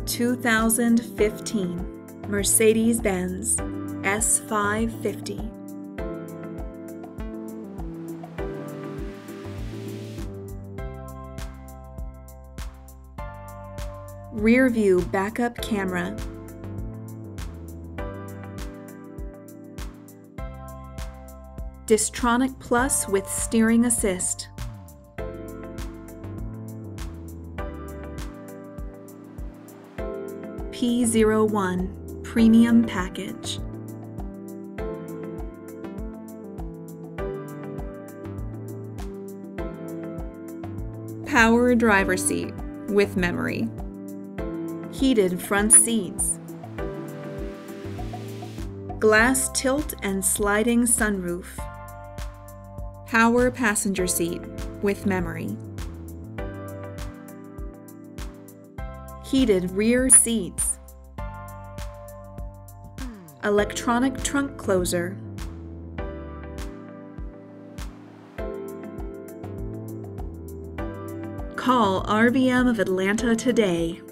2015 Mercedes-Benz S550. Rear view backup camera. Distronic Plus with steering assist. P01 Premium Package. Power driver seat with memory. Heated front seats. Glass tilt and sliding sunroof. Power passenger seat with memory. Heated rear seats. Electronic trunk closer. Call RVM of Atlanta today.